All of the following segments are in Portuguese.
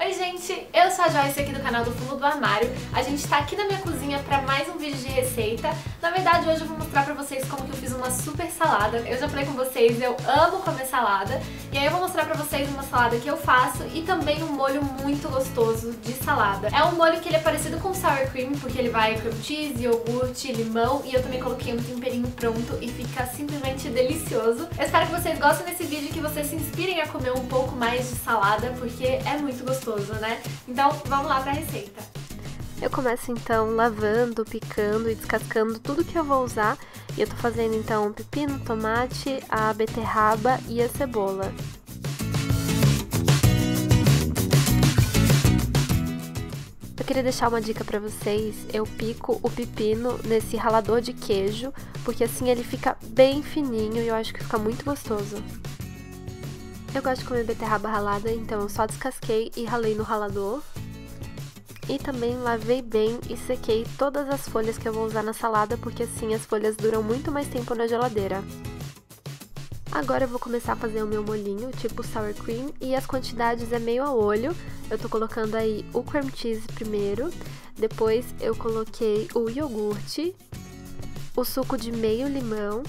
Oi gente, eu sou a Joyce aqui do canal do Fundo do Armário. A gente tá aqui na minha cozinha pra mais um vídeo de receita. Na verdade hoje eu vou mostrar pra vocês como que eu fiz uma super salada. Eu já falei com vocês, eu amo comer salada. E aí eu vou mostrar pra vocês uma salada que eu faço e também um molho muito gostoso de salada. É um molho que ele é parecido com sour cream, porque ele vai cream cheese, iogurte, limão e eu também coloquei um temperinho pronto e fica simplesmente delicioso. Eu espero que vocês gostem desse vídeo e que vocês se inspirem a comer um pouco mais de salada, porque é muito gostoso, né? Então vamos lá pra receita. Eu começo então lavando, picando e descascando tudo que eu vou usar. E eu tô fazendo então o pepino, tomate, a beterraba e a cebola. Eu queria deixar uma dica pra vocês, eu pico o pepino nesse ralador de queijo, porque assim ele fica bem fininho e eu acho que fica muito gostoso. Eu gosto de comer beterraba ralada, então eu só descasquei e ralei no ralador. E também lavei bem e sequei todas as folhas que eu vou usar na salada, porque assim as folhas duram muito mais tempo na geladeira. Agora eu vou começar a fazer o meu molhinho, tipo sour cream, e as quantidades é meio a olho. Eu tô colocando aí o cream cheese primeiro, depois eu coloquei o iogurte, o suco de meio limão.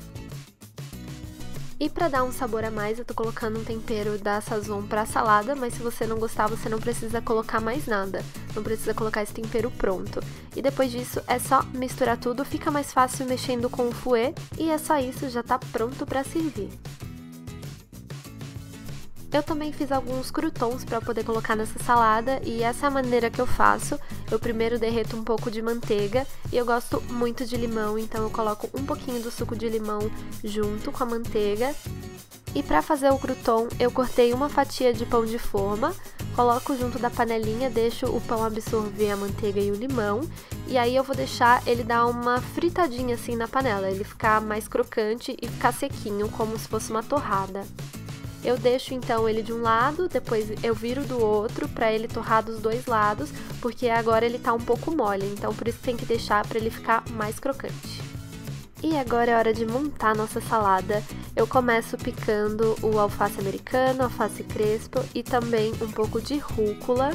E pra dar um sabor a mais, eu tô colocando um tempero da Sazon pra salada, mas se você não gostar, você não precisa colocar mais nada. Não precisa colocar esse tempero pronto. E depois disso, é só misturar tudo, fica mais fácil mexendo com o fouet. E é só isso, já tá pronto pra servir. Eu também fiz alguns croutons para poder colocar nessa salada e essa é a maneira que eu faço. Eu primeiro derreto um pouco de manteiga e eu gosto muito de limão, então eu coloco um pouquinho do suco de limão junto com a manteiga. E para fazer o crouton, eu cortei uma fatia de pão de forma, coloco junto da panelinha, deixo o pão absorver a manteiga e o limão. E aí eu vou deixar ele dar uma fritadinha assim na panela, ele ficar mais crocante e ficar sequinho, como se fosse uma torrada. Eu deixo então ele de um lado, depois eu viro do outro para ele torrar dos dois lados, porque agora ele tá um pouco mole, então por isso tem que deixar para ele ficar mais crocante. E agora é hora de montar nossa salada. Eu começo picando o alface americano, alface crespo e também um pouco de rúcula.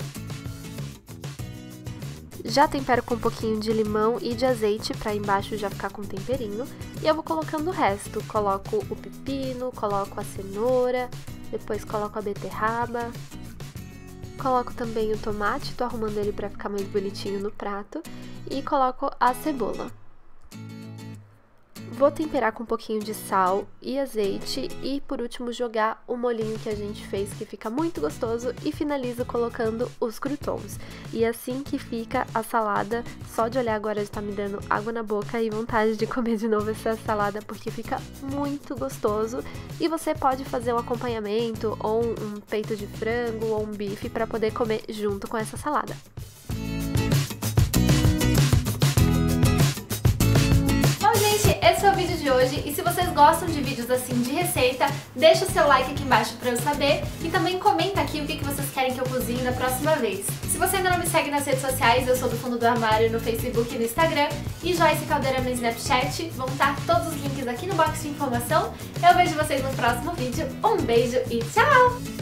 Já tempero com um pouquinho de limão e de azeite para embaixo já ficar com temperinho. E eu vou colocando o resto. Coloco o pepino, coloco a cenoura, depois coloco a beterraba. Coloco também o tomate, tô arrumando ele para ficar mais bonitinho no prato. E coloco a cebola. Vou temperar com um pouquinho de sal e azeite e por último jogar o molhinho que a gente fez, que fica muito gostoso, e finalizo colocando os croutons. E assim que fica a salada, só de olhar agora já tá me dando água na boca e vontade de comer de novo essa salada, porque fica muito gostoso. E você pode fazer um acompanhamento ou um peito de frango ou um bife para poder comer junto com essa salada. Esse é o vídeo de hoje e se vocês gostam de vídeos assim de receita, deixa o seu like aqui embaixo pra eu saber e também comenta aqui o que vocês querem que eu cozinhe da próxima vez. Se você ainda não me segue nas redes sociais, eu sou do Fundo do Armário no Facebook e no Instagram e Joyce Caldeira no Snapchat, vão estar todos os links aqui no box de informação. Eu vejo vocês no próximo vídeo, um beijo e tchau!